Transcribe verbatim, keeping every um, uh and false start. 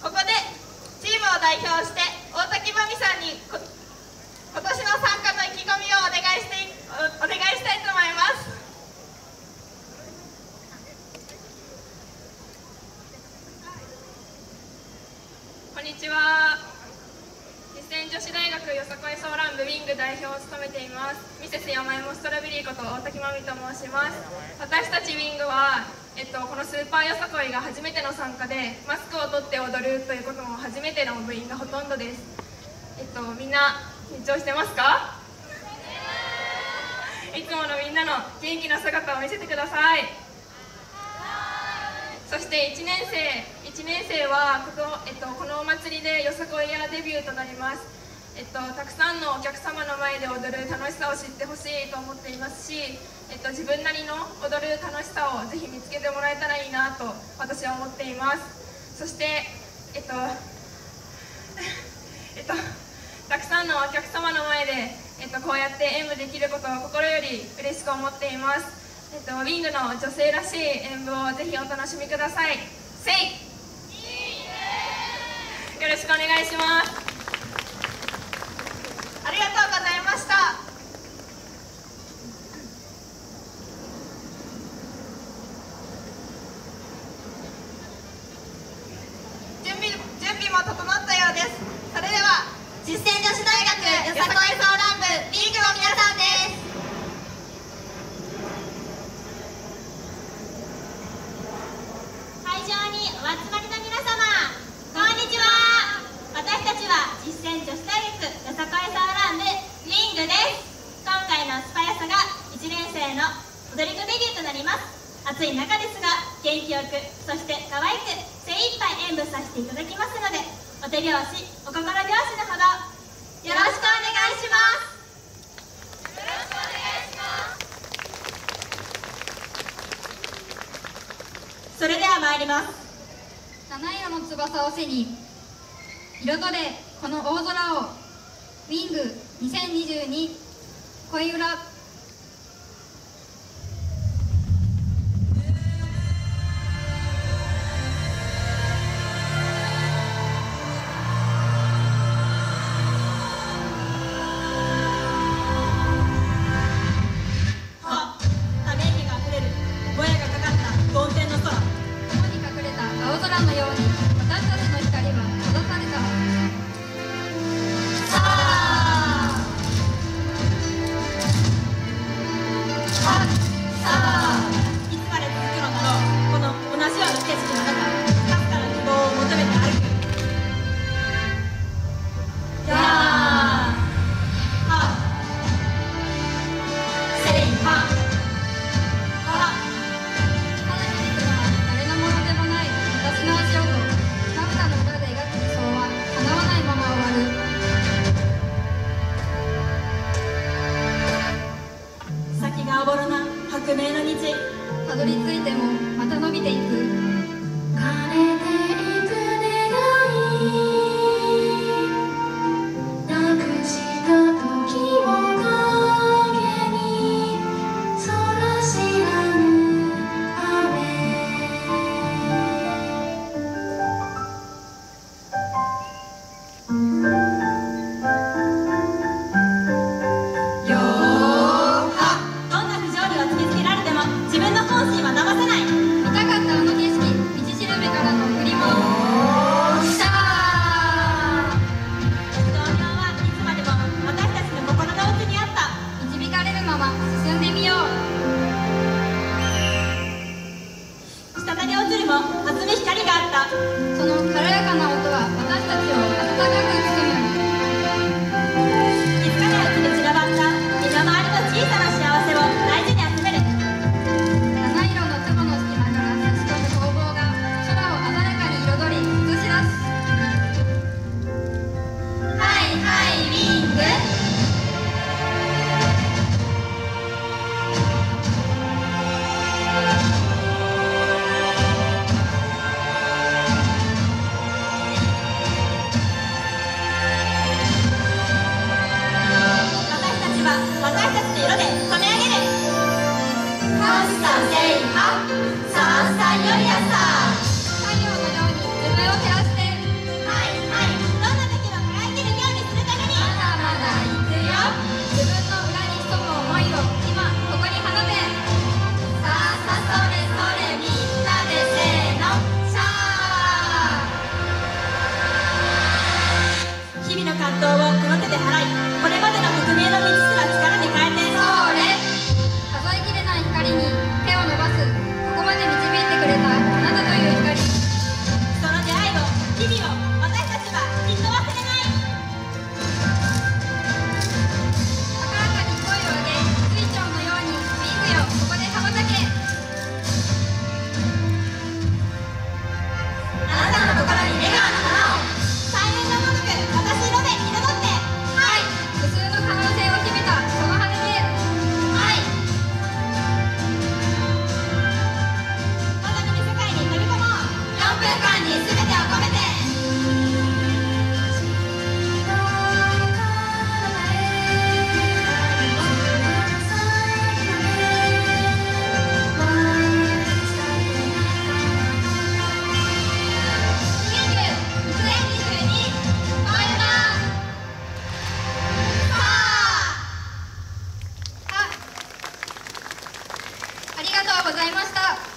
ここでチームを代表して大滝真美さんにこ今年の参加の意気込みをお願いしてお、お願いしたいと思います。 こんにちは。実践女子大学よさこいソーラン部ウィング代表を務めていますミセス山芋ストロベリーこと大滝真美と申します。私たちウィングは、えっと、このスーパーよさこいが初めての参加でマスクを取って踊るということも初めての部員がほとんどです。えっと、みんな緊張してますか？いつものみんなの元気な姿を見せてください。そしていちねん生、いちねん生はこの、えっと、このお祭りでよさこいヤーデビューとなります。えっと、たくさんのお客様の前で踊る楽しさを知ってほしいと思っていますし、えっと、自分なりの踊る楽しさをぜひ見つけてもらえたらいいなと私は思っています。そして、えっとえっと、たくさんのお客様の前で、えっと、こうやって演舞できることを心より嬉しく思っています。えっと、ウィングの女性らしい演舞をぜひお楽しみください。せい！よろしくお願いします。 ありがとうございました。準備、準備も整ったようです。それでは実践女子大学よさこいソーラン部ウィングの皆さんです。会場にお集まりの皆様、こんにちは。私たちは実践女子大学よさこいソーラン部ウィングです。今回のスパヤサがいちねん生の踊り子デビューとなります。暑い中ですが元気よく、そして可愛く精一杯演舞させていただきますので、お手拍子、お心拍子のほどよろしくお願いします。よろしくお願いします。それでは参ります。 七色の翼を背に彩れこの大空を、ウィングにせんにじゅうに恋裏。 「 ざいました。